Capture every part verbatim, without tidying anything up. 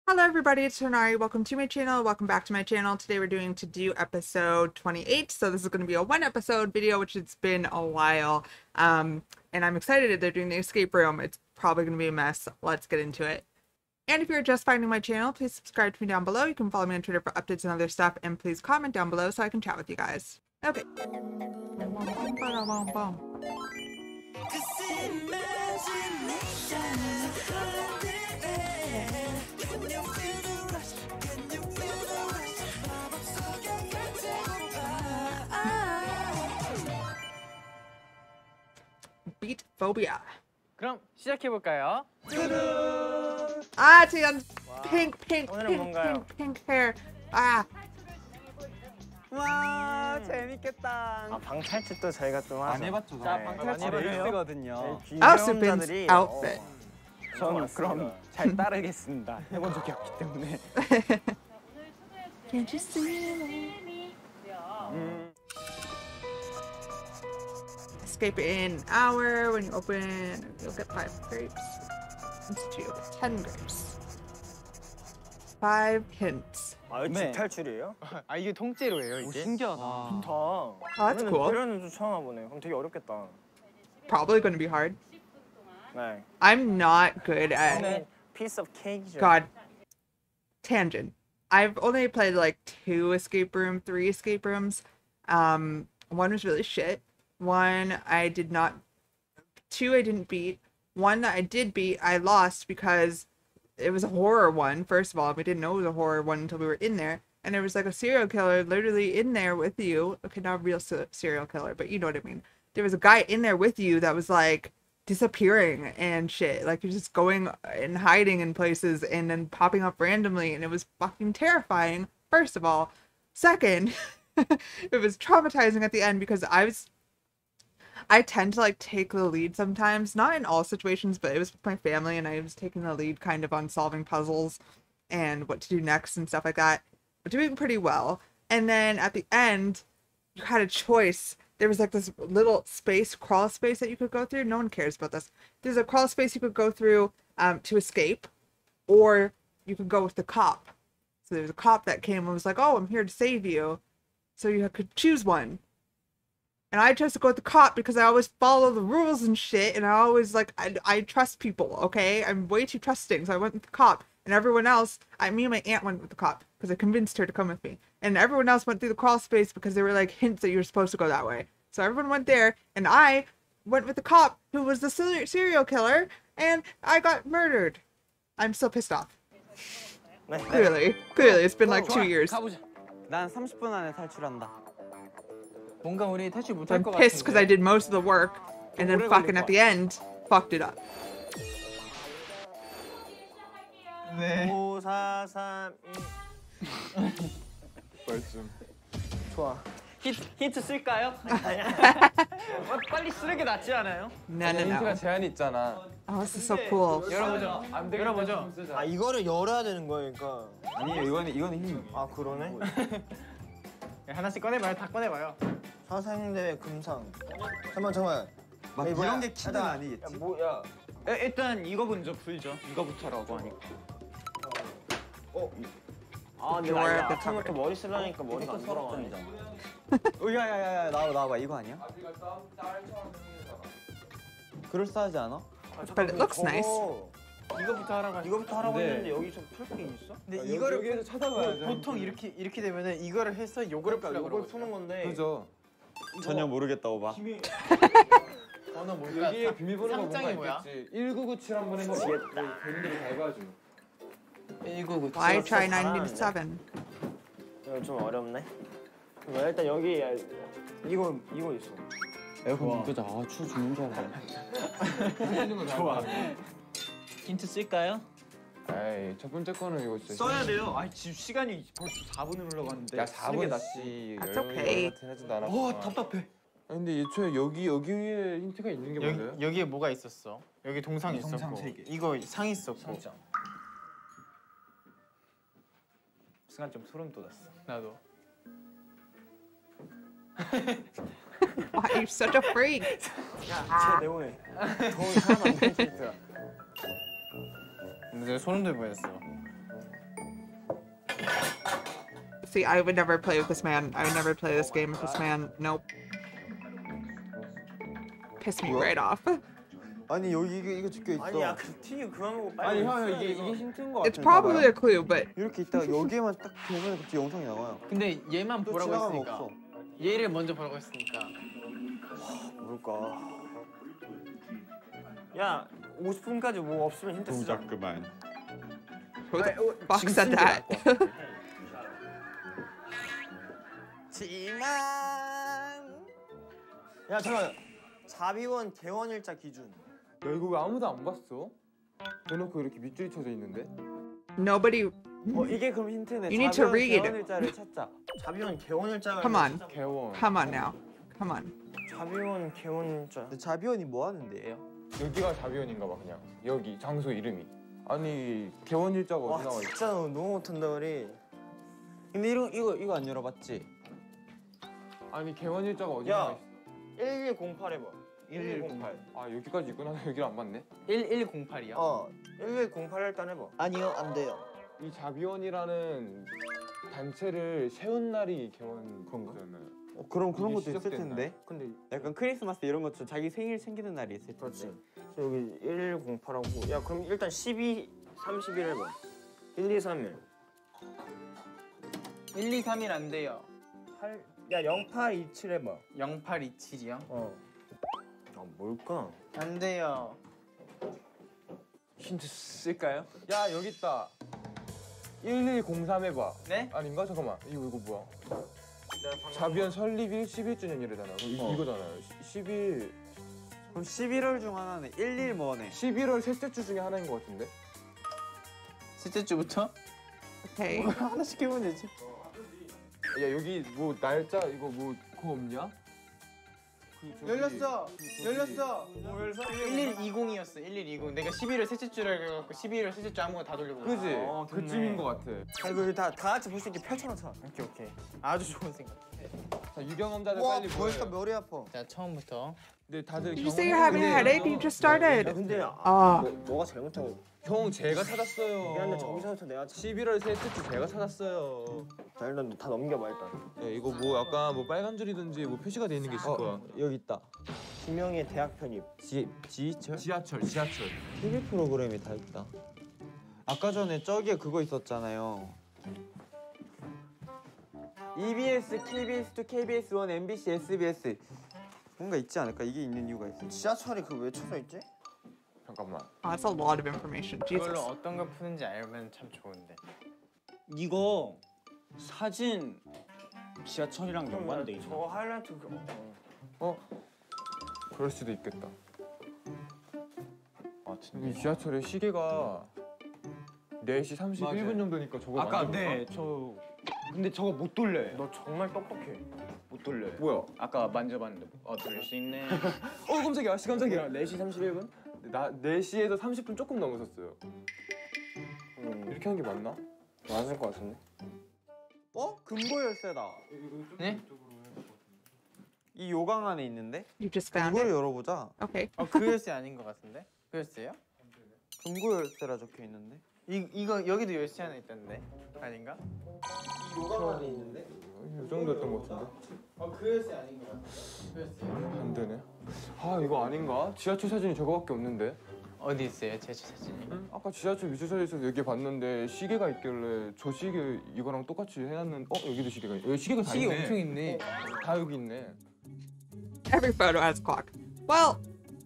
Hello everybody, it's Tonari. Welcome to my channel. Welcome back to my channel. Today we're doing To Do episode twenty-eight. So this is going to be a one episode video, which it's been a while. Um, and I'm excited that they're doing the escape room. It's probably going to be a mess. Let's get into it. And if you're just finding my channel, please subscribe to me down below. You can follow me on Twitter for updates and other stuff. And please comment down below so I can chat with you guys. Okay. Beat phobia. 그럼 시작해 볼까요? Ah, Tian, pink, pink, 오늘은 pink, 뭔가요? pink, pink hair. Ah, 와 재밌겠다. 아 방탈출도 저희가 좀 하죠. 안 해봤죠. 자, 네. 방탈출 많이 해요? 레이스거든요. oh, Supin's outfit. 저는 그럼 잘 따르겠습니다. 해본 적이 없기 때문에. Can't you see me? 음, Escape in an hour. When you open, you'll get five grapes. Institute, ten grapes. Five hints. 아 이거 네. 집탈출이에요? 아 이게 통째로예요 오, 이게? 신기하다. 좋다. Oh, that's cool. 이런 좀 처음 와보네요. 그럼 되게 어렵겠다. Probably going to be hard. 네. I'm not good at. 네. Piece of cake죠. God. Tangent. I've only played like two escape room, three escape rooms. Um, one was really shit. One I did not. Two I didn't beat. One that I did beat, I lost because it was a horror one. First of all, we didn't know it was a horror one until we were in there, and there was like a serial killer literally in there with you. Okay, not a real se- serial killer, but you know what I mean. There was a guy in there with you that was like disappearing and shit. Like he was just going and hiding in places and then popping up randomly, and it was fucking terrifying. First of all, second, it was traumatizing at the end because I was. I tend to like take the lead sometimes, not in all situations, but it was with my family and I was taking the lead kind of on solving puzzles and what to do next and stuff like that. But doing pretty well. And then at the end, you had a choice. There was like this little space, crawl space that you could go through. No one cares about this. There's a crawl space you could go through um, to escape, or you could go with the cop. So there was a cop that came and was like, oh, I'm here to save you. So you could choose one. And I chose to go with the cop because I always follow the rules and shit, and I always, like, I, I trust people, okay? I'm way too trusting, so I went with the cop. And everyone else, I, me and my aunt went with the cop because I convinced her to come with me. And everyone else went through the crawl space because there were, like, hints that you were supposed to go that way. So everyone went there, and I went with the cop, who was the ser- serial killer, and I got murdered. I'm still pissed off. 네. Clearly. Clearly, it's been, like, two years. 가보자. 난 삼십 분 안에 탈출한다. 뭔가 우리 탈출 So 못할 I'm 것 pissed because I 같은데. did most of the work, and then 오래 fucking 걸릴 at the end, fucked it up. 네. 오, 사, 삼, 이. 벌씀. 좋아. 힌트, 힌트 쓸까요? 어, 빨리 쓰는 게 낫지 않아요? No, no, 힌트가 no. 제한이 있잖아. Oh, this is so cool. 열어보죠. 안 되겠다. 열어보죠. 아 이거를 열어야 되는 거예요, 그러니까. 아니에요, 이거는 이거는 힘. 아 그러네. 하나씩 꺼내봐요. 다 꺼내봐요. 사생대회 금상. 잠깐만 잠깐만. 막 이거 뭐야? 이런 게 키는 야, 아니겠지? 야, 뭐야? 에, 일단 이거 먼저 풀죠. 이거부터라고 하니까. 어. 아 근데 You're 나 at the 아침부터 머리 쓰려니까 머리가 안 돌아가네. 야야야야 나와 나와봐 이거 아니야? 그럴싸하지 않아? But it looks nice. 이거부터 하라고 하니까. 이거부터 하라고 네. 했는데 여기서 풀 게 있어? 근데 아, 이거를 여기에서 푸- 찾아봐야죠. 보통 이렇게 이렇게 되면은 이거를 해서 요거를 그러니까 풀라고 이걸 그러거든요. 푸는 건데. 그죠. 전혀 모르겠다 오바. 번호 뭘까? 여기에 비밀번호가 상장이 뭔가 뭐야? 있겠지. 일구구칠 한번 해봐. 개인들이 다 해가지고. 일구구. Why try 진짜 ninety-seven? 이거 좀 어렵네. 그럼 일단 여기 이거 이거 있어. 에어컨 끄자. 아, 추워 죽는 줄 알아. 좋아. 힌트 쓸까요? 에이 첫 번째 거는 이거 진짜 써야 돼요. 아 지금 시간이 벌써 사 분을 흘러가는데. 야 사 분 낫지 That's 열명이 okay. 같은 하지도 않아. 와 답답해. 근데 애초에 여기 여기에 힌트가 있는 게 맞아요? 여기 여기에 뭐가 있었어? 여기 동상 있었고. 동상 세 개. 이거 상 있었고. 상장. 순간 좀 소름 돋았어. 나도. Why are you such a freak? 제 내용에 더 이상한 안 돼. 근데 소름 돋을 뻔했어. See, I would never play with this man. I would never play this game with this man. Nope. Piss me right off. 아니 여기 이거, 이거 적혀 있어. 아니야 그 튀기 그만 먹고 빨리. 아니 형 써야 이게 돼, 이게 이거. 힌트인 거 It's 같아. probably a clue, but 이렇게 있다가 여기에만 딱 보면 갑자기 영상이 나와요. 근데 얘만 또 보라고 지나가면 했으니까. 없어. 얘를 먼저 보라고 했으니까. 뭘까? 야 오십 분까지 뭐 없으면 힌트 쓰자. 동작 그만. who the 아니, 어, fuck 지금 said 쓰는 게 that? 나을 것 같아. 지만. 야 잠깐. 자비원 개원일자 기준. 야 이거 왜 아무도 안 봤어? 대놓고 이렇게 밑줄이 쳐져 있는데? Nobody. 어 이게 그럼 힌트네. You need to 자비원 read. 개원일자를 찾자. 자비원 개원일자가. Come on. 개원. Come on now. Come on. 자비원 개원일자. 근데 자비원이 뭐 하는 데예요? 여기가 자비원인가 봐 그냥. 여기 장소 이름이. 아니 개원일자가 와 어디 나와 있어? 진짜 너무 못한다 우리. 근데 이거 이거 이거 안 열어봤지? 아니 개원일자가 어디 야. 나와 있어? 일일공팔 해봐. 일일공팔. 아 여기까지 있구나. 여기를 안 봤네. 일일공팔이요? 어. 일일공팔 일단 해봐. 아니요 안 돼요. 이 자비원이라는 단체를 세운 날이 개원 건가잖아요. 어, 그럼 그런 이게 것도 있을 시작된 텐데. 날. 근데 약간 크리스마스 이런 것처럼 자기 생일 챙기는 날이 있을 텐데. 그렇지. 여기 일일공팔하고 야 그럼 일단 십이, 삼십일 해봐. 일, 이, 삼, 일. 일, 이, 삼, 일 안 돼요. 팔. 야 영팔, 이칠 해봐. 영팔이칠이요? 어. 아 뭘까? 안 돼요. 힌트 쓸까요? 야 여기 있다. 일일공삼 해봐. 네? 아닌가? 잠깐만. 이거 이거 뭐야? 자비원 설립일 십일 주년이래잖아. 이, 어. 이거잖아요. 십일 그럼 십일월 중 하나는 일일 뭐네. 십일월 셋째 주 중에 하나인 것 같은데? 셋째 주부터? Okay. 하나씩 해보면 되지. 야 여기 뭐 날짜 이거 뭐 그거 없냐? 그 저기- 열렸어! 그 저기- 열렸어! 일일이공이었어. 일일이공. 내가 십일월 셋째 주라 그래갖고 십일월 셋째 주 아무거나 다 돌려보고. 그지? 어, 좋네. 그쯤인 것 같아. 아 이거 다, 다 같이 볼 수 있게 펼쳐놓자. 오케이 오케이. 아주 좋은 생각. 자 유경험자들 와 빨리 벌써 보여요. 머리 아파. 자 처음부터. 근데 다들 Did you say you're having a headache? You just started. 야 근데 아, 아. 뭐, 뭐가 잘못하고 형 제가 찾았어요. 미안한데 정신부터 내가 참- 십일월 셋째 주 제가 찾았어요. 자 일단 다 넘겨봐 일단. 야, 이거 뭐 약간 뭐 빨간 줄이든지 뭐 표시가 돼 있는 게 있을 거야. 여기 있다. 김영희의 대학 편입. 지 지휘철? 지하철, 지하철. 티비 프로그램이 다 있다. 아까 전에 저기에 그거 있었잖아요. 이비에스, 케이비에스 투, 케이비에스 원, 엠비씨, 에스비에스. 뭔가 있지 않을까? 이게 있는 이유가 있어. 지하철이 그 왜 쳐져 있지? 잠깐만. Oh, that's a lot of information. Jesus. 이걸로 어떤 걸 푸는지 알면 참 좋은데. 이거 사진 지하철이랑 연관돼 있나? 저 하이라이트 그 어? 그럴 수도 있겠다. 아 이 진짜. 지하철에 시계가 네 시 삼십일 분 맞아요. 정도니까 저거 아까 만져볼까? 네 저 근데 저거 못 돌려요. 너 정말 똑똑해. 못 돌려요. 뭐야? 아까 만져봤는데 어 돌릴 수 있네. 어 깜짝이야. 시 깜짝이야. 네 시 삼십일 분? 나 네 시에서 삼십 분 조금 넘었었어요. 음, 이렇게 한 게 맞나? 맞을 것 같은데. 어? 금고 열쇠다. 네? 이 요강 안에 있는데? You just found 이걸 it. 열어보자. Okay. 어, 그 열쇠 아닌 것 같은데? 그 열쇠요? 금고 열쇠라 적혀 있는데. 이 이거 여기도 열쇠 하나 있던데 아닌가? 요강 안에 있는데? 이 정도였던 것 같은데. 어그 열쇠 아닌 것 같아. 그 열쇠. 안 되네. 아 이거 아닌가? 지하철 사진이 저거밖에 없는데. 어디 있어요? 제 사진이? 아까 지하철 위치서에서 여기 봤는데 시계가 있길래 저 시계 이거랑 똑같이 해놨는. 어 여기도 시계가 있. 여기 시계가 다 시계 있네. 엄청 있네. 다 여기 있네. Every photo has a clock. Well,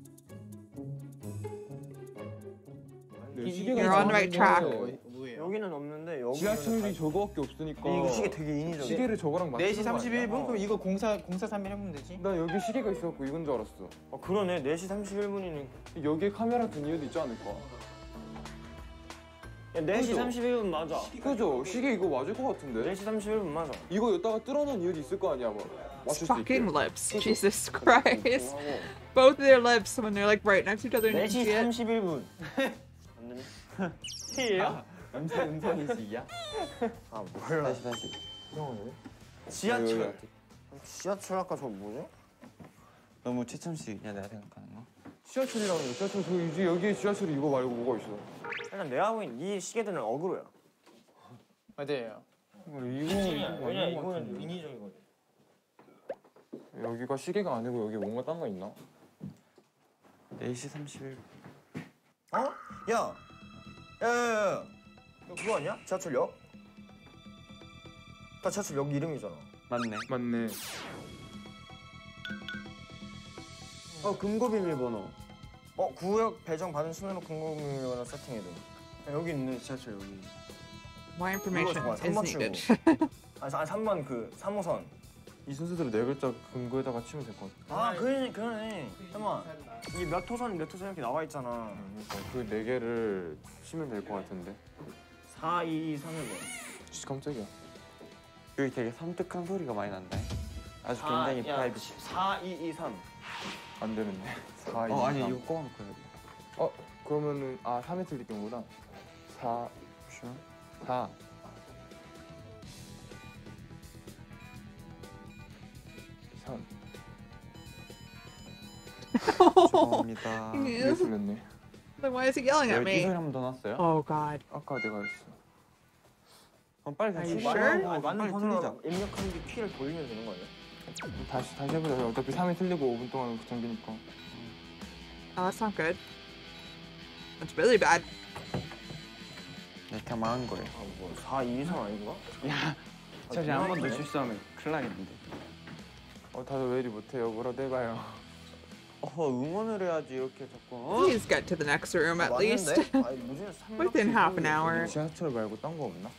네, You're on the right track. 있는데 뭐예요? 여기는 없는데 여기. 지하철이 저거밖에 없으니까. 이거 시계 되게 인위적이야. 시계를 저거랑 맞추는 네 시 거 삼십일 분? 아니야? 그럼 이거 공사 공사 삼 일 해보면 되지? 나 여기 시계가 있어갖고 이건 줄 알았어. 어 그러네. 네 시 삼십일 분이니. 여기에 카메라 든 이유도 있지 않을까? 야, 네 시 그죠? 삼십일 분 맞아. 그죠? 시계 이거 맞을 것 같은데? 네 시 삼십일 분 맞아. 이거 여기다가 뚫어놓은 이유도 있을 거 아니야, 뭐. 맞출 수 있게. fucking lips. Jesus Christ. Both of their lips when they're like right next to each other. and 네 you 시 can see it. 삼십일 분. 안 되네. T예요? 음성 음성인식이야? 아 몰라. 다시 다시. 지하철. 지하철 아까 저거 뭐지? 너무 최첨식이냐 내가 생각하는 거? 지하철이라는 거. 지하철 저 이제 여기에 지하철이 이거 말고 뭐가 있어? 일단 내가 보기엔 이 시계들은 어그로야. 맞아요. 이거 왜냐 이거 이거는 같은데. 인위적이거든. 여기가 시계가 아니고 여기 뭔가 딴 거 있나? 네 시 삼십일 어? 야, 야야야, 너 그거 아니야? 지하철역? 다 지하철역 이름이잖아. 맞네. 맞네. 어 금고 비밀번호. 어, 구역 배정 받은 순으로 궁금증을 세팅해도. 야, 여기 있네 지하철 여기. Why information 이거 is 잠깐만, 삼 번 needed? 아니, 아니 삼 번 그 삼 호선. 이 순서대로 네 글자 금고에다가 치면 될 것 같아. 아, 그러네 그러네. 잠깐만, 이게 몇 호선 몇 호선 이렇게 나와 있잖아. 그러니까 그 네 개를 치면 될 것 같은데. 사, 이, 이, 삼일 번. 진짜 깜짝이야. 여기 되게 섬뜩한 소리가 많이 난다. 아주 굉장히 프라이빗. 사, 이, 이, 삼. 안 되는데. 사, 이, 어 아니 삼. 이거 꺼놓고 해야 돼. 어 그러면은 아 삼에 틀릴 경우구나. 사, 쉬어? 사. 삼. 죄송합니다. 이게 틀렸네. Then why is he yelling at 이 소리 me? 한 번 더 났어요? Oh God. 아까 내가 했어. 그럼 빨리 Are 다시 you 빨리 sure? 하고 맞는 빨리 번호로 틀리자. 입력하는 게 키를 돌리면 되는 거 아니야? 다시 다시 해보자. 어차피 삼이 틀리고 오 분 동안 정비니까. Oh, that's not good. That's really bad. 네, 그냥 망한 거예요. 아, 뭐 사, 이, 삼 아닌가? 야, 사실 한 번 더 실수하면 큰일 나겠는데. 어 다들 왜 이리 못해요? 뭐라도 해봐요. 어 응원을 해야지 이렇게 자꾸. 어? Please get to the next room at least. 아니, 무슨 삼 Within half an hour. 지하철 말고 딴 거 없나?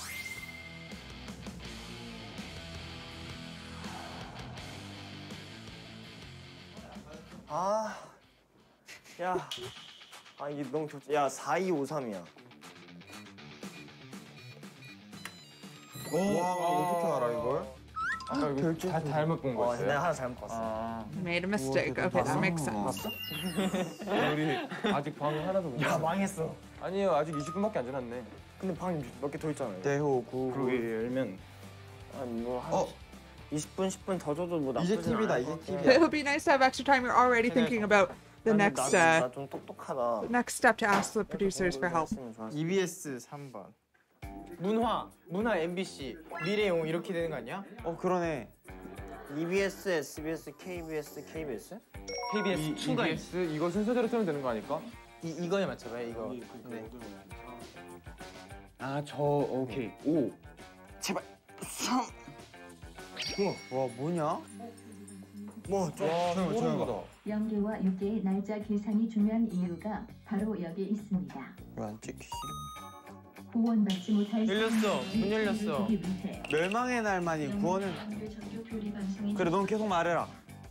아, 야, 아 이게 너무 겹쳐. 야, 사, 이, 오, 삼이야. 와 어떻게 알아 이걸? 아까 이거 다 잘못 본 어, 거였어요? 내가 하나 잘못 봤어. 아. Made a mistake. Okay, that makes sense. 우리 아직 방이 하나도 못 야, 봤어. 망했어. 아니에요. 아직 이십 분밖에 안 지났네. 근데 방이 몇 개 더 있잖아요. 대호 구. 그러게 열면 아니 뭐한 어? 이십 분, 십 분 더 줘도 뭐 나쁘진 이제 티비다, 않을 이제 것 같아. 티비야. It would be nice to have extra time. You're already thinking about the 아니, next, 나, uh, 나좀 똑똑하다. next step to ask the producers for help. 했으면 좋았을 이비에스 삼 번. 문화, 문화 엠비씨, 미래용 이렇게 되는 거 아니야? 어 그러네. 텐데. 이비에스, 에스비에스, 케이비에스, 케이비에스? 케이비에스 추가 있 이비에스 이거 순서대로 틀면 되는 거 아닐까? 이 이거에 맞춰봐요 이거. 네. 아 저 오케이 오. 제발 삼. 우와 와 뭐냐? 뭐 좀. 와 조용, 조용. 소름돋아. 영계와 육계의 날짜 계산이 중요한 이유가 바로 여기 있습니다. 왜 안 찍히지? 후원받지 못할 열렸어. 사람들의 문 열렸어. 주기 위해 멸망의 날만이 구원을. 정규 교리 방송이 그래 넌 계속 말해라.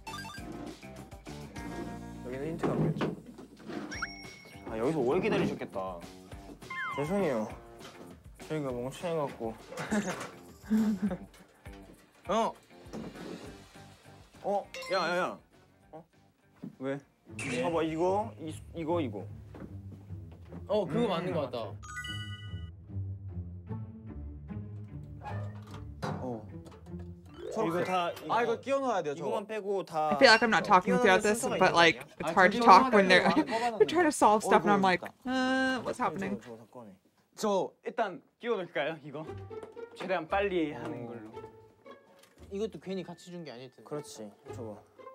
여기는 힌트가 없겠죠. 아 여기서 오래 기다리셨겠다. 죄송해요. 저희가 멍청해갖고. 어. 어? 야야야. 어? 왜? 봐봐 이거 이, 이거 이거. 어 그거 맞는 거 같다. 어. 이거 다 이거, 아 이거 끼워 넣어야 돼요. 이거만 저거. 빼고 다. I feel like I'm not talking throughout this, but like it's hard to talk when they're they're trying to solve stuff, and I'm like, uh, what's happening? 저거 다 꺼내. 저 일단 끼워둘까요 이거? 최대한 빨리 하는 걸로. 이것도 괜히 같이 준 게 아닐 텐데. 그렇지. 저거.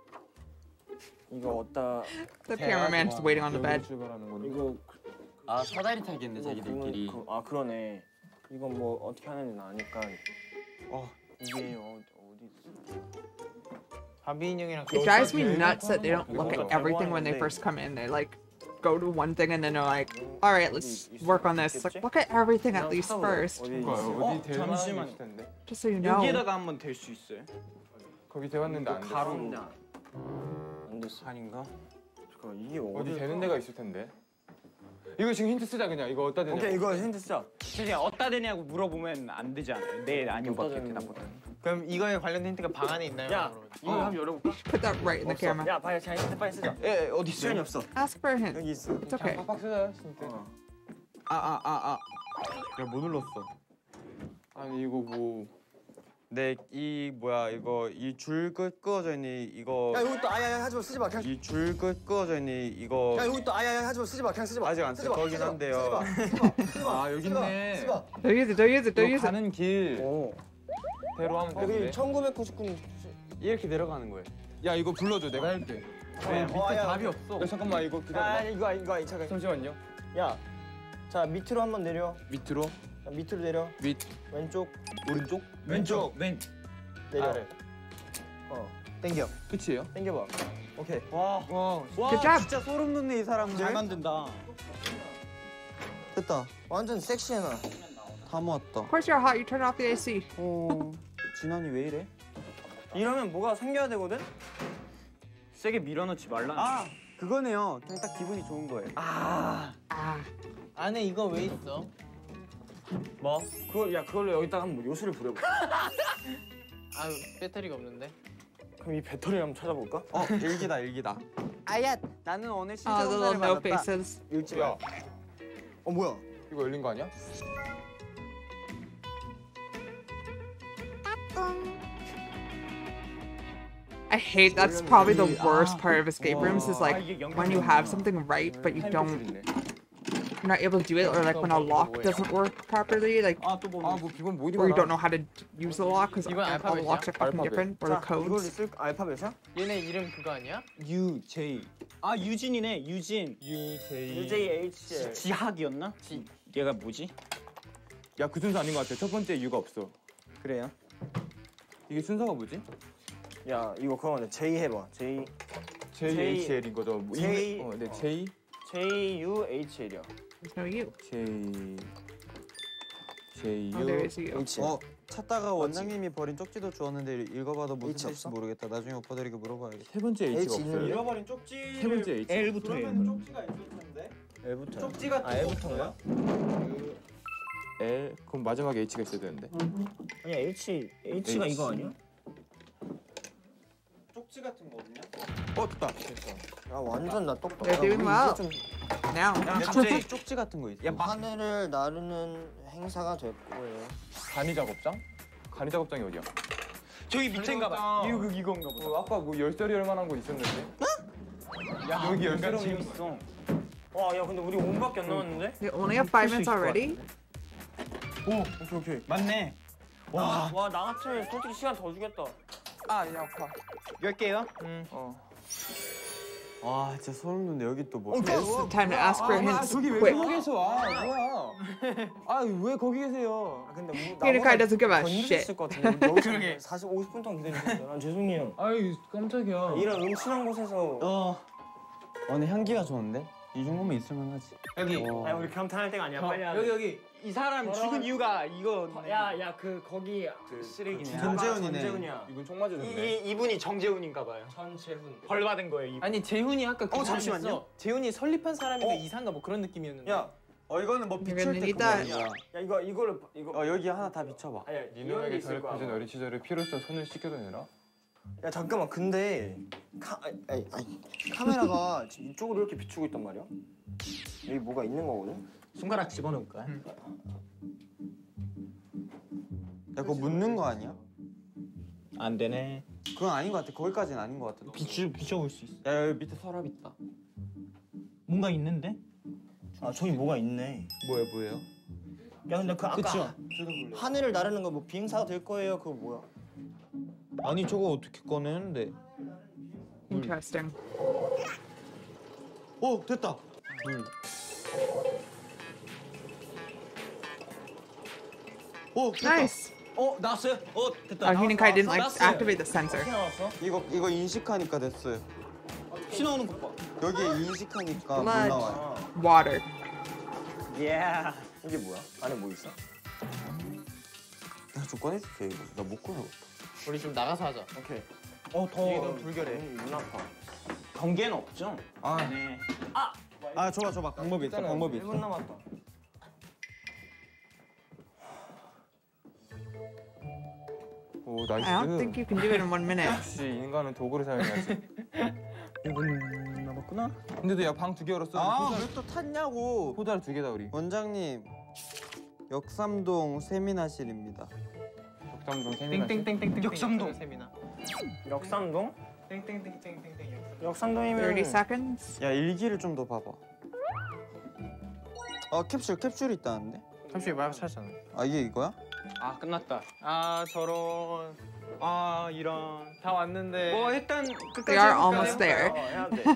이거 어디다 The cameraman is waiting on the bed. 출발하는 건데. 이거 아 사다리 타기인데 이거 자기들끼리. 그, 아 그러네. 이건 뭐 어떻게 하는지 아니까. 어. 이게 어, 어디 있어? 바비 인형이랑 It drives me nuts that they don't look at everything when they first come in. They like go to one thing and then they're like, all right, let's work on this. It's like, look at everything at least first, 어디 그러니까 있어? 어디 대만 잠시만요. 있을 텐데. just so you know. 여기에다가 한번 댈 수 있어요? 거기 대봤는데 안 돼. 가로인데 안 됐어. 아닌가? 잠깐 이게 어디 어디 되는 데가 있을 텐데. 이거 지금 힌트 쓰자 그냥. 이거 어디다 대냐. 오케이 이거 힌트 쓰자. 그냥 어디다 대냐고 물어보면 안 되지 않아요? 네 아니면 어디다 맞게 대는 대답보다는. 그럼 이거에 관련된 힌트가 방 안에 있나요? 야 물어보죠. 이거 한번 열어볼까? Put that right in the 없어. camera. 야 빨리 자 힌트 빨리 쓰자. 예 어디 시간이 있어요? 없어. Ask for a hint. 여기 있어. It's okay. 팍팍 쓰자 힌트. 어. 아아 아 아. 야 뭐 눌렀어? 아니 이거 뭐 네, 이 뭐야 이거 이 줄 끄어져 있는 이거. 야 여기 또 아야야 하지 마 쓰지 마 그냥. 이 줄 끄어져 있는 이거. 야 여기 또 아야야 하지 마 쓰지 마 그냥 쓰지 마. 아직 안 쓰지 쓸 마, 거긴 쓰지 마, 한데요. 쓰지 마, 쓰지 마, 아 여기 있네. 쓰지 마. Don't use it. Don't use it. Don't 이거 use it. 가는 길 오. 대로 하면 여기 되는데. 천구백구십구 년. 이렇게 내려가는 거예요. 야 이거 불러줘 내가 할게. 왜 밑에 답이 없어. 야, 잠깐만 이거 아 기다려. 이거 이거 이거 잠깐. 잠시만요. 야, 자 밑으로 한번 내려. 밑으로 자, 밑으로 내려. 밑 왼쪽 오른쪽 왼쪽 왼 내려. 아래. 어, 당겨. 끝이에요? 당겨봐. 오케이. 와, 와 Good job. 진짜 소름 돋네 이 사람들. 잘 만든다. 됐다. 완전 섹시해 나. 다 모았다. Of course you're hot. You turn off the A C. 어, 진환이 왜 이래? 이러면 뭐가 생겨야 되거든? 세게 밀어넣지 말라. 아, 그거네요. 그냥 딱 기분이 좋은 거예요. 아. Ah. 안에 이거 왜 있어? 뭐? 그걸 야 그걸로 여기다가 한번 요술을 부려봐. 아 배터리가 없는데. 그럼 이 배터리 한번 찾아볼까? 어, 일기다 일기다. 아야, 나는 오늘 Oh, 실제 the little 검사를 no 받았다. faces. 읽지 야 마. 어 뭐야? 이거 열린 거 아니야? I hate that's probably the worst part of escape rooms is like when you have something right but you don't you're not able to do it, or like when a lock doesn't work properly, like 아또 뭐? 아뭐 비번 뭐 이리 or you 가나? don't know how to use the lock because 이건 all the 알파벳이야? locks are fucking 알파벳. different or the 자, 이걸 codes. 쓸 알파벳이야? 얘네 이름 그거 아니야? 유 제이. 아 유진이네 유진. U J U J H L. 지학이었나? 지 얘가 뭐지? 야그 순서 아닌 것 같아. 첫 번째 U가 없어. 그래요? 이게 순서가 뭐지? 야 이거 그거 같네. J 해봐. J J H L인 거죠. 뭐 J- 어, 네 어. J J U H L이야. There's no you. J J Oh, there U is you. H. 어, 찾다가 원장님이 버린 쪽지도 주었는데 읽어봐도 무슨 H 뜻인지 없어? 모르겠다. 나중에 오빠들에게 물어봐야겠다. 세 번째 H가 H 없어요. 있는데? 잃어버린 쪽지. 세 번째 H. L부터 해요. 쪽지가 있을 텐데. L부터. 쪽지 같은 아 거 L부터인가? 없어요? L 그럼 마지막에 H가 있어야 되는데. 아니야 H H가 H. 이거 아니야? 쪽지 같은 거 없냐? 어 됐다. 됐어. 야 완전 나 똑똑. They're doing well. Now. 야, 갑자기 쪽지 같은 거 있어. 야 하늘을 나르는 행사가 될 거예요. 간이 작업장? 간이 작업장이 어디야? 저기 밑에인가 봐. 이거 이건가 보다. 어, 아까 뭐 열쇠리 얼마나 거 있었는데. 야 여기 열쇠리 재밌어. 와 야 근데 우리 오 분밖에 안 남았는데? We only have five minutes already. 오 오케이 오케이. 맞네. 와. 와 나 같으면 솔직히 시간 더 주겠다. 아야 아파. 열 개요? 어. 와, 진짜 소름 돋네. 여기 또 뭐? It's time to ask for hints 저기 왜 quick. 거기 계셔? 아 뭐야? 아 왜 거기 계세요? 아 근데 우리 Kirikai doesn't give a 더 shit. 힘드실 것 같은데. 그러게. 사십 오십 분 동안 기다리셨어요. 난 죄송해요. 아이 깜짝이야. 이런 음침한 곳에서 어. 오늘 향기가 좋은데? 이 정도면 있을만 하지. 여기. 아 우리 겸탄할 때가 아니야. 빨리 하자. 여기 여기 이 사람 죽은 이유가 이거. 야야 그 거기 그 쓰레기네. 전재훈이네. 전재훈이야. 이분 총 맞으셨네. 이 이분이 정재훈인가 봐요. 전재훈. 벌 받은 거예요. 이분. 아니 재훈이 아까 그 어, 잠시만요. 사람이었어. 재훈이 설립한 사람인가 어? 이사인가 뭐 그런 느낌이었는데. 야, 어, 이거는 뭐 You're 비출 gonna 때 need 그거 that. 아니야? 야 이거 이거를 이거. 어, 여기 하나 다 비춰봐. 아니야 니놈에게 있을 거야. 더럽혀진 어린 시절을 피로써 손을 씻겨내라. 야 잠깐만 근데 카 아니, 아니, 아니, 카메라가 지금 이쪽으로 이렇게 비추고 있단 말이야. 여기 뭐가 있는 거거든. 손가락 집어넣을까? 야, 그거 묻는 거 아니야? 안 되네. 그건 아닌 것 같아. 거기까지는 아닌 것 같아. 비추 비춰볼 수 있어. 야, 여기 밑에 서랍 있다. 뭔가 있는데? 아 저기 뭐가 있네. 뭐야, 뭐예요? 야 근데 그 아까 그쵸? 하늘을 나르는 거 뭐 비행사가 될 거예요. 그거 뭐야? 아니, 저거 어떻게 꺼내는데? Interesting. 어, 됐다. 어, 됐다. Nice. 어 나왔어요? 어 됐다. Oh, Huninkai didn't like 나왔어요. activate the sensor. 어떻게 나왔어? 이거 이거 인식하니까 됐어요. 피 나오는 것 봐. 여기 인식하니까 못 Blood. 나와요. Water. 예. 이게 뭐야? 안에 뭐 있어? 야, 좀 꺼내줄게 이거. 나 못 꺼내겠다. 우리 좀 나가서 하자. 오케이. 어 더. 이게 너무 불결해. 눈 아파. 경계는 없죠? 아, 네. 아, 줘봐, 줘봐. 방법이 있다. 방법이 일 분 있어. 남았다. 오 I don't 나이스. think you can do it in one minute. 역시 인간은 도구를 사용해야지. 일 분 남았구나. 근데도 야 방 두 개 열었어. 아, 왜 또 탔냐고. 호달 두 개다 우리. 원장님, 역삼동 세미나실입니다. 역삼동 세미나. 땡땡땡땡땡. 역삼동. 세미나. 역삼동? 땡땡땡땡땡땡. 역삼동이면 thirty seconds. 야 일기를 좀 더 봐봐. 아 캡슐 캡슐이 있다는데? 잠시 말고 찾았잖아. 아 이게 이거야? 아 끝났다. 아 저런. 아 이런. 다 왔는데. 뭐 일단 끝까지 We are 해볼까요? almost there. 어, 해야 돼.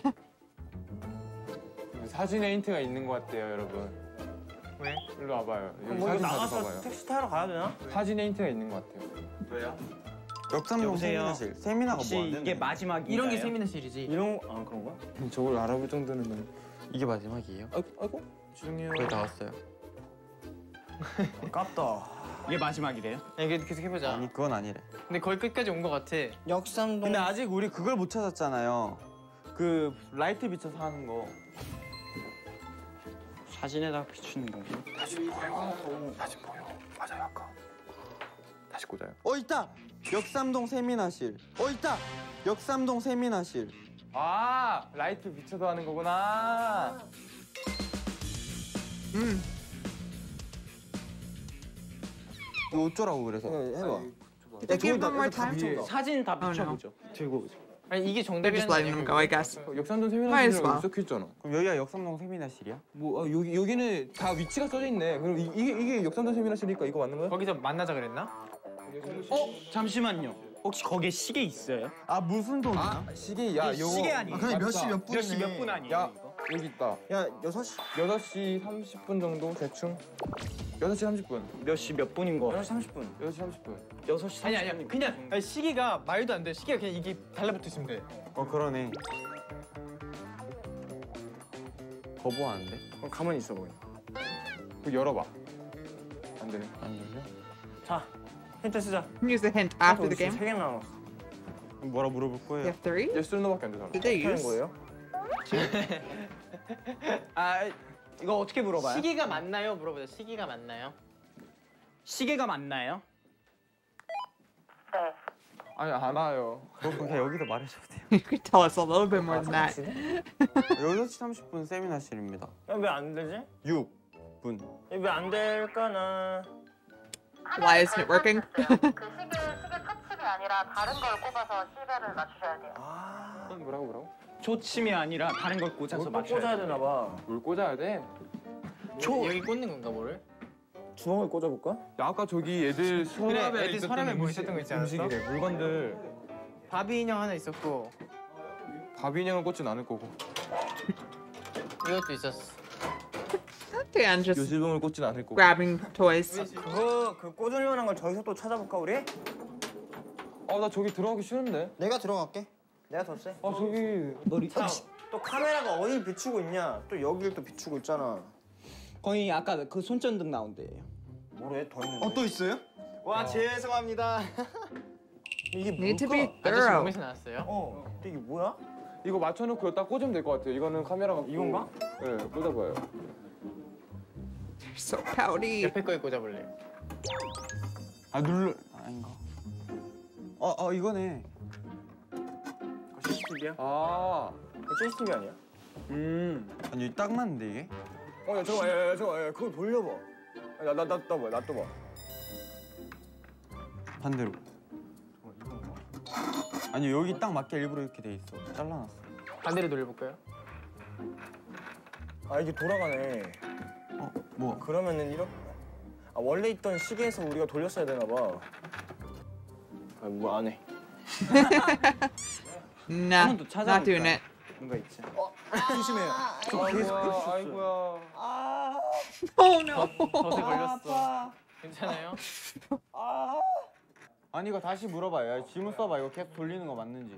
사진에 힌트가 있는 것 같아요, 여러분. 왜? 일로 와봐요. 여기 뭐 이거 사진 나가서 가져봐봐요. 택시 타러 가야 되나? 사진에 힌트가 있는 것 같아요. 왜요? 역삼동 여보세요? 세미나실. 세미나가 혹시 뭐 안 되는 이게 거야? 마지막인가요? 이런 게 세미나실이지. 이런 아 그런가? 저걸 알아볼 정도는 너무. 이게 마지막이에요? 아이고, 아이고. 죄송해요. 거의 다 왔어요. 아깝다. 이게 마지막이래요? 야, 이게 계속 해보자. 아니 그건 아니래. 근데 거의 끝까지 온 것 같아. 역삼동. 근데 아직 우리 그걸 못 찾았잖아요. 그 라이트 비춰서 하는 거. 사진에다 비추는 건가? 사진 보여. 맞아요, 아까. 다시 꽂아요. 어 있다. 역삼동 세미나실. 어 있다. 역삼동 세미나실. 아, 라이트 비춰서 하는 거구나. Mm. 이거 어쩌라고 그래서. 해봐. Did they give them more time? 위에. 사진 다 Oh, no. 비춰보죠. 들고 오죠. 아니 이게 They're 정답이라는 just letting them go, I guess. 역삼동 Might as 세미나실이라고 well. 적혀 있잖아. 그럼 여기가 역삼동 세미나실이야? 뭐 아, 여기 여기는 다 위치가 써져 있네. 그럼 이, 이게 이게 역삼동 세미나실이니까 이거 맞는 거야? 거기서 만나자 그랬나? 어? 잠시만요. 혹시 거기에 시계 있어요? 아 무슨 동이야? 시계 야 요거. 시계 아니에요? 아, 근데 몇 시 몇 몇 시 몇 분 아니에요? 야 이거? 여기 있다. 야 여섯 시. 여섯 시 삼십 분 정도 대충. 여섯 시 삼십 분. 몇 시 몇 분인 거? 여섯 시 삼십 분. 여섯 시 삼십 분. 여섯 시 아니 삼십 아니야. 분. 그냥 아니, 시기가 말도 안 돼. 시기가 그냥 이게 달라붙어 있으면 돼. 어 그러네. 거부하는데? 그럼 가만히 있어 보여. 그 열어봐. 안 되네. 안 열려? 자 힌트 쓰자. Use the hint after the game. 세개 남았어. 뭐라 물어볼 You 거예요? have three? 예스 노밖에 안 돼. 사람. Did they 하는 use? 거예요? 아 이거 어떻게 물어봐요? 시기가 맞나요? 물어보자. 시기가 맞나요? 시계가 맞나요? 아니 안 와요. 그거 그냥 여기서 말해줘도 돼요. You could tell us a little bit more than that. 여섯 시 삼십 분 세미나실입니다. 왜 안 되지? 육 분. 왜 안 될까나? Why isn't it working? 그 시계 시계 초침이 아니라 다른 걸 꼽아서 시계를 맞추셔야 돼요. 아, 뭐라고 뭐라고? 초침이 아니라 다른 걸 꽂아서 또 맞춰야 꽂아야 돼. 되나 봐. 뭘 꽂아야 돼? 초 여기 꽂는 건가 뭐를? 주먹을 꽂아볼까? 야, 아까 저기 애들 서랍에 애들 있었던 서랍에 뭐 음식- 있었던 거 있지 않았어? 음식이래. 물건들. 바비 인형 하나 있었고 바비 인형은 꽂진 않을 거고. 이것도 있었어. Dan just 요술봉을 꽂진 않을 거고. grabbing toys. 그거 그 꽂을 만한 걸 저기서 또 찾아볼까 우리? 아, 나 저기 들어가기 싫은데. 내가 들어갈게. 내가 더 세. 아, 저기 자, 또 카메라가 어디 비추고 있냐? 또 여기를 또 비추고 있잖아. 거의 아까 그 손전등 나온 데예요. 뭐래? 더 있는데. 어 또 있어요? 와 죄송합니다. 이게 Need to be 뭘까? 아저씨 thorough. 몸에서 나왔어요? 어. 근데 이게 뭐야? 이거 맞춰놓고 여기다 꽂으면 될 것 같아요. 이거는 카메라가 이건가? 네, 꽂아봐요. So pouty. 옆에 거에 꽂아볼래. 아 눌러 아닌가? 어, 어 이거네. 그거 씨씨티비야? 아, 그거 씨씨티비 아니야? 음. 아니 여기 딱 맞는데 이게? 어, 야, 저거, 야, 야, 저거, 야, 그거 돌려봐. 야, 나, 나, 나, 봐, 나 또 봐. 반대로. 아니 여기 딱 맞게 일부러 이렇게 돼 있어. 잘라놨어. 반대로 돌려볼까요? 아, 이게 돌아가네. 어 뭐? 그러면은 이렇게. 아, 원래 있던 시계에서 우리가 돌렸어야 되나 봐. 아, 뭐 안 해. Nah, 한번 더 not 찾아볼까요? doing it. 뭔가 있지. 조심해요. 아이고야, 아이고야. Oh no. 덫에 걸렸어. 괜찮아요? 아니 이거 다시 물어봐요. 야, 질문 써봐. 이거 계속 돌리는 거 맞는지.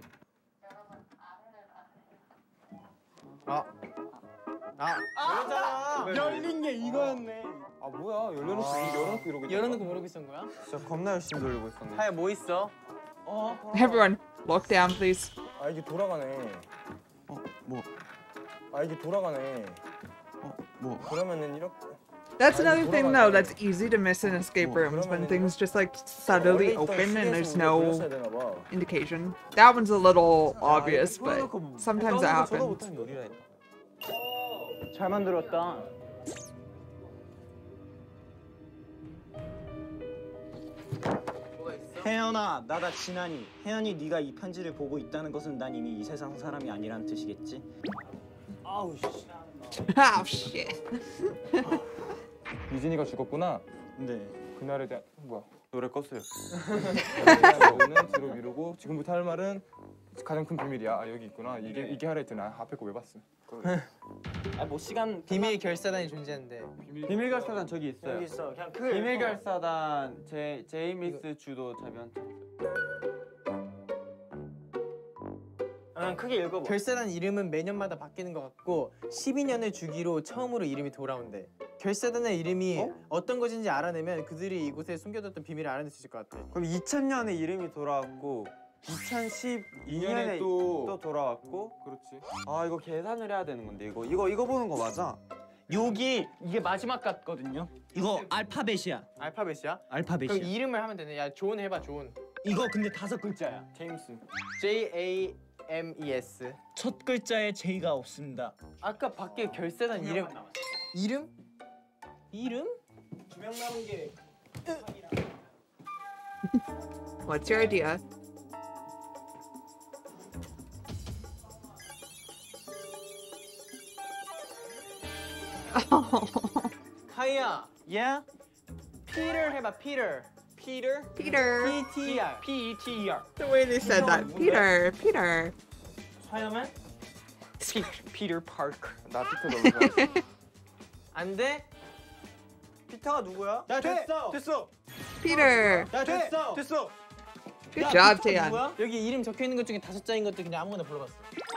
아. 아. 열린 게 이거였네. 아, 뭐야? 열려놓고 열어놓고 이러고 있다가. 열어놓고 모르고 있었던 거야? 진짜 겁나 열심히 돌리고 있었네. 하야 뭐 있어? Everyone, look down, please. 아, 이게 돌아가네. 어 뭐? 아, 이게 돌아가네. 어 뭐? 그러면은 이렇게. That's I another just thing, wanna- though, that's easy to miss in escape Well, rooms when 그러면은 things just like 원래 subtly 있던 open and there's 시계에서 우리가 돌렸어야 no 되나 봐. indication. That one's a little 아, obvious, 이거 but 풀어놓고 뭐- sometimes it 떠는 거 저도 happens. 못하는 요리라 했다. 잘 만들었다. 뭐가 있어? 혜연아, 나다 진한이. 혜연이 네가 이 편지를 보고 있다는 것은 난 이미 이 세상 사람이 아니란 뜻이겠지? 아우 씨. Oh shit. 유진이가 죽었구나. 네. 그날에 대한 뭐야? 노래 껐어요. 오는 뒤로 미루고 지금부터 할 말은 가장 큰 비밀이야. 아, 여기 있구나. 이게 이게 하라 했더니 아, 앞에 거 왜 봤어? 아뭐 시간 비밀 결사단이 존재하는데. 비밀 결사단 저기 있어요. 여기 있어. 그냥 그 비밀 결사단 제 제이미스 주도 자변. 그냥 크게 읽어봐. 결사단 이름은 매년마다 바뀌는 것 같고 십이 년을 주기로 처음으로 이름이 돌아온대. 결사단의 이름이 어? 떤 것인지 알아내면 그들이 이곳에 숨겨뒀던 비밀을 알아낼 수 있을 것 같아. 그럼 이천 년에 이름이 돌아왔고 이천십이 년에 또- 또 돌아왔고. 그렇지. 아 이거 계산을 해야 되는 건데 이거 이거 이거 보는 거 맞아? 여기 이게 마지막 같거든요. 이거 알파벳이야. 알파벳이야? 알파벳이야. 그럼 이름을 하면 되네. 야 존 해봐 존. 이거 근데 다섯 글자야. 제임스. J A M E S. 첫 글자에 J가 없습니다. 아까 밖에 결사단 이름 이름? 이름? 두명 남은 게 What's your idea? 카이야. Yeah? 피터 해봐 피터. 피터. Peter. P T R. P E T E R. The way they said that. Peter. Peter. 화야만? 피터 파크. 나 피터 너무 좋아해. 안 돼? 피터가 누구야? 야 됐어. 됐어. Peter. 야 됐어. 됐어. Good job, Taeyeon. 누구야? 여기 이름 적혀 있는 것 중에 다섯 자인 것들 그냥 아무거나 불러봤어.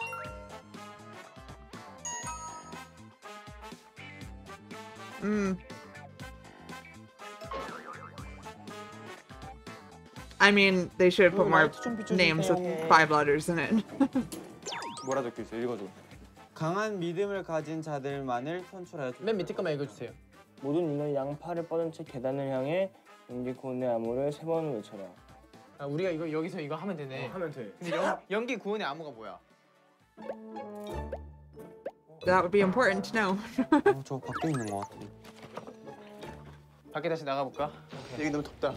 Mm. I mean, they should have put more names with five letters in it. 뭐라 적혀 있어? 읽어줘. 강한 믿음을 가진 자들만을 선출하여. 맨 밑에 것만 읽어주세요. 모든 인원이 양팔을 뻗은 채 계단을 향해 연기 구원의 암호를 세 번 외쳐라. 아 우리가 이거 여기서 이거 하면 되네. 하면 돼. 근데 연, 연기 구원의 암호가 뭐야? That would be important to know. 어, 저 밖에 있는 것 같아. 밖에 다시 나가볼까? 여기 너무 덥다.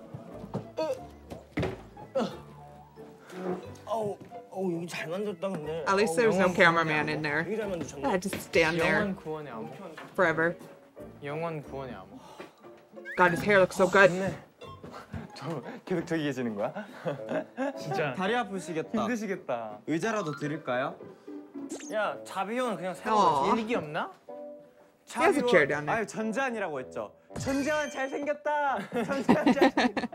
어우, 어우 여기 잘 만들었다 근데. At least there was no cameraman in there. 되게 잘 만들었네. I had to stand there 영원 구원의 암호. forever. 영원 구원의 암호. God, his hair looks so good. 저 계속 저기 계시는 거야? 진짜. 다리 아프시겠다. 힘드시겠다. 의자라도 드릴까요? 야 자비온 그냥 새로. Aw. 일기 없나? He has a chair down there. 아유 전재환이라고 했죠. 전재환 잘생겼다. 전재환 잘생겼다.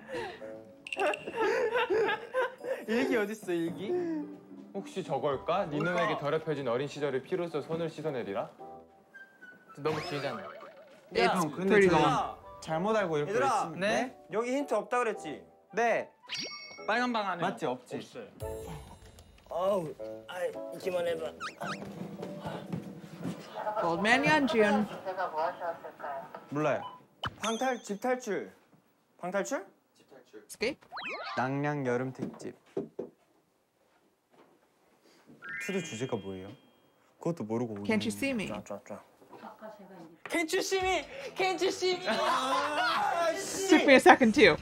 일기 어딨어 일기? 혹시 저걸까? 네 눈에게 더럽혀진 어린 시절의 피로써 손을 씻어내리라? 너무 길잖아. It's 형, 근데 pretty 저희- long. 잘못 알고 이렇게 얘들아. 했습니다. 네? 여기 힌트 없다 그랬지? 네. 빨간 방 안에 맞지 없지. 없어요. 어우, 아이 이기만 해봐. Old man Yeonjun. 제가 무엇이었을까요? 몰라요. 방탈 집 탈출. 방탈출? Escape? 낭량 여름 특집. 투드 주제가 뭐예요? 그것도 모르고 오는. Can't you see me? 쫙 쫙. Can't you see me? Can't you see me? Took me a second too.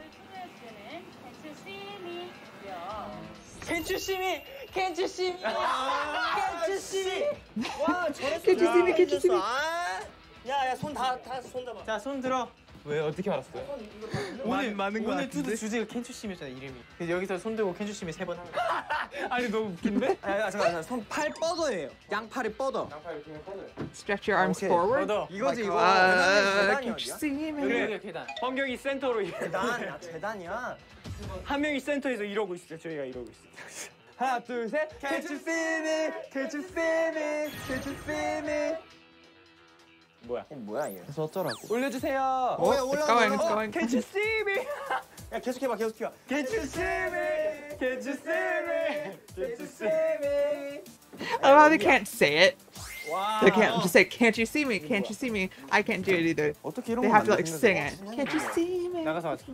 Can't you see me? Can't you see me? Can't you see me? 와 저랬어. Can't you see me? Can't you see me? 야야 손 다 다 손 잡아. 자 손 들어. 왜 어떻게 알았어요? 오늘 많은 거 오늘 투드 주제가 Can't you see me였잖아 이름이. 그래서 여기서 손 들고 Can't you see me 세 번 하는 거야. 아니 너무 웃긴데? 야야 잠깐 손 팔 뻗어예요. 양팔이 뻗어. Stretch your arms Okay. forward. 걷어. 이거지 이거. Uh, 계단이 can't you 어디야? see me? 여기 여기 계단. 범경이 센터로 이- 계단이야 계단이야. 한 명이 센터에서 이러고 있어요. 저희가 이러고 있어요. 하나 둘 셋. Can't you see me? Can't you see me? Can't you see me? 뭐야? 이게 뭐야 이게? 그래서 어쩌라고? 올려주세요. 어, 야, It's 올라가, going, it's 올라가. going. Can't you see me? 야 계속해봐 계속해봐. Can't you see me? Can't you see me? Can't you see me? I love how they can't say it. 와. They can't just say, "Can't you see me? Can't you see me?" I can't do it either. 어떻게 이런 They 거 have to like 만드는 sing 거야? it. Can't you see me? 나가서 하자.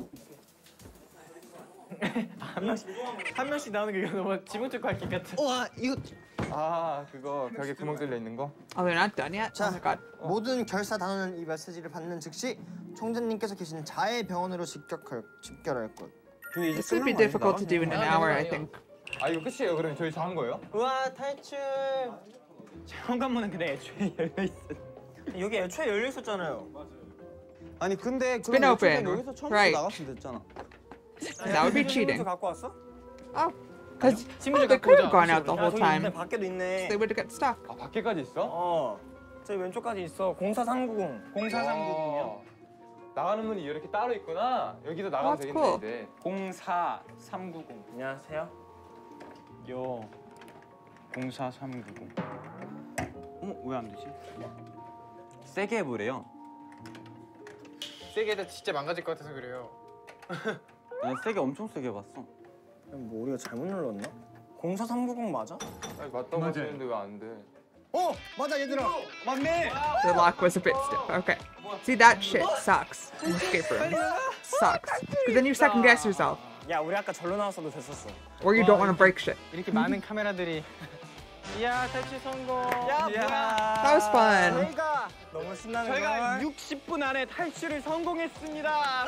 한 명씩 한 명씩 나오는 게 이거 너무 지붕 뚫고 할게 같아. 와 이거 아 그거 벽에 구멍 뚫려 있는 거? Oh, they're not done yet. 자, Oh my god. 모든 결사 단원은 이 메시지를 받는 즉시 총재님께서 계신 자해 병원으로 집격할 집결할 것. 근데 이제 This would be 끝난 거 아니야? difficult to do in an hour, I think. 아 이거 끝이에요? 그럼 저희 다 한 거예요? 우와 탈출. 현관문은 근데 애초에 열려 있어. 여기 애초에 열려 있었잖아요. 아니 근데 been 그럼 open, 어쨌든 여기서 처음부터 right. 나갔으면 됐잖아. That would be cheating. 갖고 왔어? Oh, because 친구들 they 갖고 could have 오자. gone out the 야, whole 저기 time. 있네. 밖에도 있네. They would have got stuck. 아 밖에까지 있어? 어. 저기 왼쪽까지 있어. 공사삼구공. 공사삼구공이요? 어. 나가는 문이 이렇게 따로 있구나. 여기서 나가면 That's 되겠네 cool. 이제. 공사삼구공. 안녕하세요. 요. 공사삼구공. 어? 왜 안 되지? 세게 해보래요. 세게 해도 진짜 망가질 것 같아서 그래요. 난 세게 엄청 세게 봤어. 뭐 우리가 잘못 눌렀나? 공사삼구공 맞아? 아니 맞다고 하시는데 왜 안 돼? 어! 맞아 얘들아! 맞네! The lock was a bit stiff. Okay. See, that shit sucks in escape rooms. Sucks. Because then you second guess yourself. 야 우리 아까 절로 나왔어도 됐었어. Or you don't want to break shit. 이렇게 많은 카메라들이. 이야 탈출 성공. 야 뭐야? That was fun. 저희가 너무 신나는 저희가 걸. 육십 분 안에 탈출을 성공했습니다.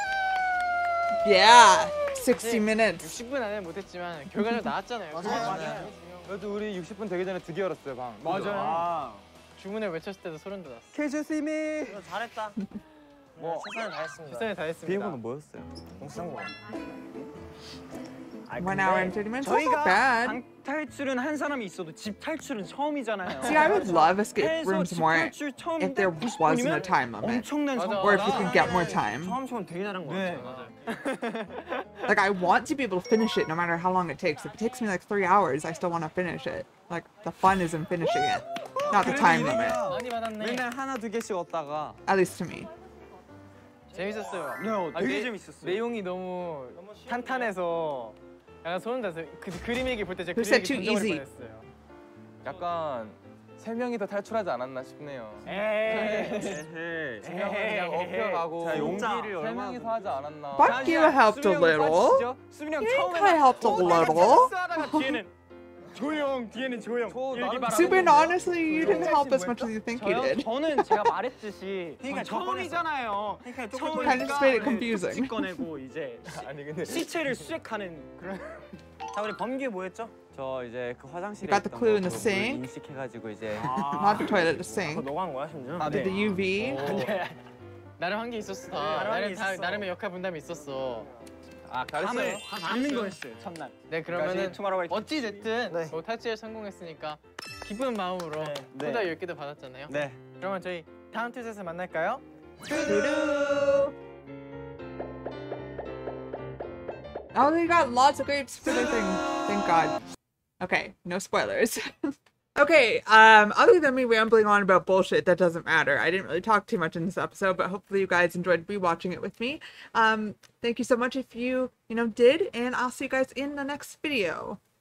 Yeah. sixty minutes. 육십 분 안에 못했지만 결과는 나왔잖아요. 맞아요. 그래도 우리 육십 분 되기 전에 드디어 열었어요 방. 맞아요. 주문을 외쳤을 때도 소름 돋았어. 캐셔스미. 이거 잘했다. 뭐 최선을 다했습니다. 최선을 다했습니다. 비행번호 뭐였어요? 공사삼구공. One hour and thirty minutes. That's not 저희가 bad. 방 탈출은 한 사람이 있어도 집 탈출은 처음이잖아요. See, I would love escape 해서 rooms 집 more 탈출 처음인데 if there 구십 wasn't 분이면 a time limit. 엄청난 맞아. 성공. Or if you could get more time. 처음 시간 되게 잘한 거 네. 같아. Like, I want to be able to finish it no matter how long it takes. If it takes me like three hours, I still want to finish it. Like, the fun is in finishing it, not the time limit. 많이 받았네. 맨날 하나 두 개씩 얻다가 At least to me. 재밌었어요. 네, 아, 되게 내- 재밌었어요. 내용이 너무 탄탄해서 약간 소름 돋았어요. 그 그림 얘기 볼 때 제가 Who 그림 said 얘기 too 던져버릴 easy? 뻔했어요. 약간 세 명이 더 탈출하지 않았나 싶네요. 에이. 세 명은 그냥 업혀가고 자, 용기를 세 얼마나 명이서 하지 않았나. But you helped a little. 수빈이 형 I think 처음에는 I helped a little. 하다가 뒤에는 조용, 뒤에는 조용. 저 이렇게 나는 말하고. Subin, honestly, you didn't help as much as you think you 저요? did. 저는 제가 말했듯이 그러니까 처음이잖아요. 그러니까 처음이니까 Kind of just made it confusing. 툭 꺼내고 이제 아니 근데 시체를 수색하는 그런. 자 우리 범규 뭐 했죠? 저 이제 그 화장실에 You got the 있던 clue in 거 the 그거 물 sink? 인식해가지고 이제 Not the toilet, the 그거 sink. 너가 한 거야 심지어? 아, Did the U V. 나름 한 게 있었어. 다. 나름 한게 나름 다, 있었어. 나름의 역할 분담이 있었어. 아 밤을 잘했어요. 받는 거였어요 첫날. 네 그러면은 투마로우 어찌 됐든 네. 뭐 탈출에 성공했으니까 기쁜 마음으로 네. 후다 열 개도 받았잖아요. 네. 그러면 저희 다음 투에서 만날까요? Oh, they got lots of grapes for their thing. Thank God. Okay, no spoilers. Okay, um, other than me rambling on about bullshit, that doesn't matter. I didn't really talk too much in this episode, but hopefully you guys enjoyed rewatching it with me. Um, thank you so much if you, you know, did, and I'll see you guys in the next video.